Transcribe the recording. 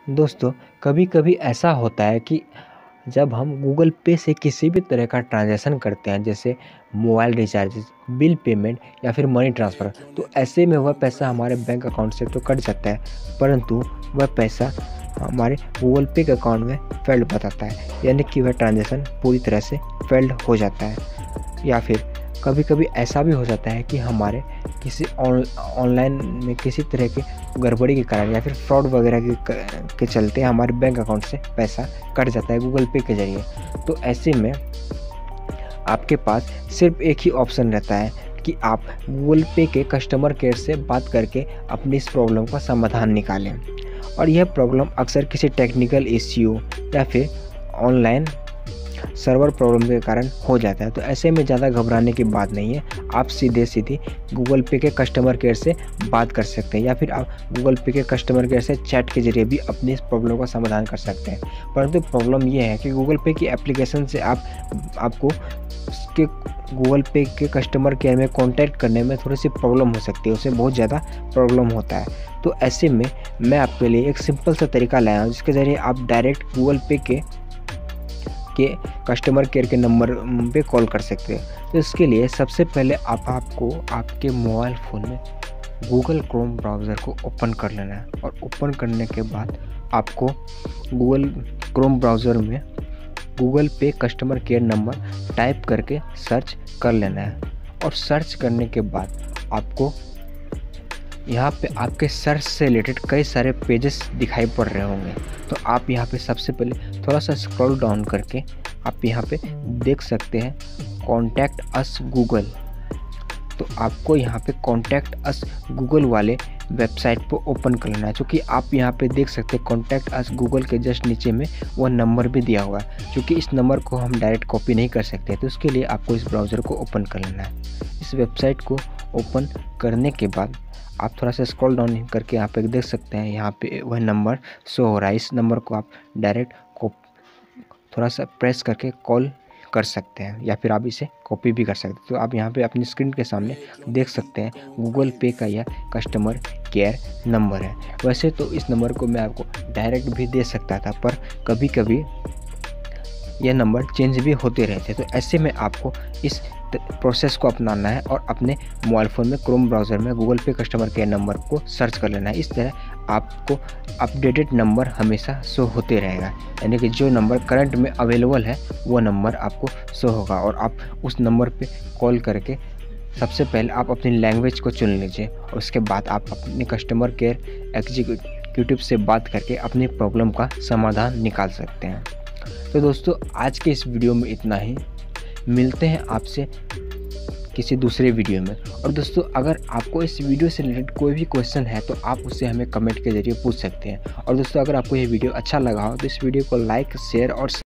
दोस्तों, कभी-कभी ऐसा होता है कि जब हम गूगल पे से किसी भी तरह का ट्रांज़ैक्शन करते हैं, जैसे मोबाइल रिचार्जेज़, बिल पेमेंट या फिर मनी ट्रांसफ़र, तो ऐसे में वह पैसा हमारे बैंक अकाउंट से तो कट जाता है, परंतु वह पैसा हमारे गूगल पे के अकाउंट में फ़ेल्ड बताता है, यानी कि वह ट्रांज़ैक्शन पूरी तरह से फ़ेल्ड हो जाता है। या फिर कभी-कभी ऐसा भी हो जाता है कि हमारे किसी ऑनलाइन में किसी तरह की गड़बड़ी के कारण या फिर फ्रॉड वगैरह के चलते हमारे बैंक अकाउंट से पैसा कट जाता है गूगल पे के ज़रिए। तो ऐसे में आपके पास सिर्फ़ एक ही ऑप्शन रहता है कि आप गूगल पे के कस्टमर केयर से बात करके अपनी इस प्रॉब्लम का समाधान निकालें। और यह प्रॉब्लम अक्सर किसी टेक्निकल इश्यू या फिर ऑनलाइन सर्वर प्रॉब्लम के कारण हो जाता है। तो ऐसे में ज़्यादा घबराने की बात नहीं है। आप सीधे गूगल पे के कस्टमर केयर से बात कर सकते हैं या फिर आप गूगल पे के कस्टमर केयर से चैट के ज़रिए भी अपनी इस प्रॉब्लम का समाधान कर सकते हैं। परंतु प्रॉब्लम ये है कि गूगल पे की एप्लीकेशन से आपको उसके गूगल पे के कस्टमर केयर में कॉन्टैक्ट करने में थोड़ी-सी प्रॉब्लम हो सकती है, उससे बहुत ज़्यादा प्रॉब्लम होता है। तो ऐसे में मैं आपके लिए एक सिंपल सा तरीका लाया हूँ, जिसके ज़रिए आप डायरेक्ट गूगल पे के कस्टमर केयर के नंबर पे कॉल कर सकते हैं। तो इसके लिए सबसे पहले आपको आपके मोबाइल फ़ोन में गूगल क्रोम ब्राउज़र को ओपन कर लेना है और ओपन करने के बाद आपको गूगल क्रोम ब्राउज़र में Google Pay customer care number type करके सर्च कर लेना है। और सर्च करने के बाद आपको यहाँ पे आपके सर्च से रिलेटेड कई सारे पेजेस दिखाई पड़ रहे होंगे। तो आप यहाँ पे सबसे पहले थोड़ा सा स्क्रॉल डाउन करके आप यहाँ पे देख सकते हैं कॉन्टैक्ट अस गूगल। तो आपको यहाँ पे कॉन्टैक्ट अस गूगल वाले वेबसाइट को ओपन कर लेना है। चूँकि आप यहाँ पे देख सकते हैं कॉन्टैक्ट अस गूगल के जस्ट नीचे में वह नंबर भी दिया हुआ है। चूँकि इस नंबर को हम डायरेक्ट कॉपी नहीं कर सकते, तो उसके लिए आपको इस ब्राउज़र को ओपन कर लेना है। इस वेबसाइट को ओपन करने के बाद आप थोड़ा सा स्क्रॉल डाउन करके यहाँ पे देख सकते हैं, यहाँ पे वह नंबर शो हो रहा है। इस नंबर को आप डायरेक्ट थोड़ा सा प्रेस करके कॉल कर सकते हैं या फिर आप इसे कॉपी भी कर सकते हैं। तो आप यहाँ पे अपनी स्क्रीन के सामने देख सकते हैं गूगल पे का यह कस्टमर केयर नंबर है। वैसे तो इस नंबर को मैं आपको डायरेक्ट भी दे सकता था, पर कभी कभी यह नंबर चेंज भी होते रहते। तो ऐसे में आपको इस प्रोसेस को अपनाना है और अपने मोबाइल फ़ोन में क्रोम ब्राउज़र में Google Pay customer care number को सर्च कर लेना है। इस तरह आपको अपडेटेड नंबर हमेशा शो होते रहेगा, यानी कि जो नंबर करंट में अवेलेबल है वो नंबर आपको शो होगा और आप उस नंबर पे कॉल करके सबसे पहले आप अपनी लैंग्वेज को चुन लीजिए और उसके बाद आप अपने कस्टमर केयर एग्जीक्यूटिव से बात करके अपनी प्रॉब्लम का समाधान निकाल सकते हैं। तो दोस्तों, आज के इस वीडियो में इतना ही। मिलते हैं आपसे किसी दूसरे वीडियो में। और दोस्तों, अगर आपको इस वीडियो से रिलेटेड कोई भी क्वेश्चन है तो आप उससे हमें कमेंट के ज़रिए पूछ सकते हैं। और दोस्तों, अगर आपको ये वीडियो अच्छा लगा हो तो इस वीडियो को लाइक, शेयर और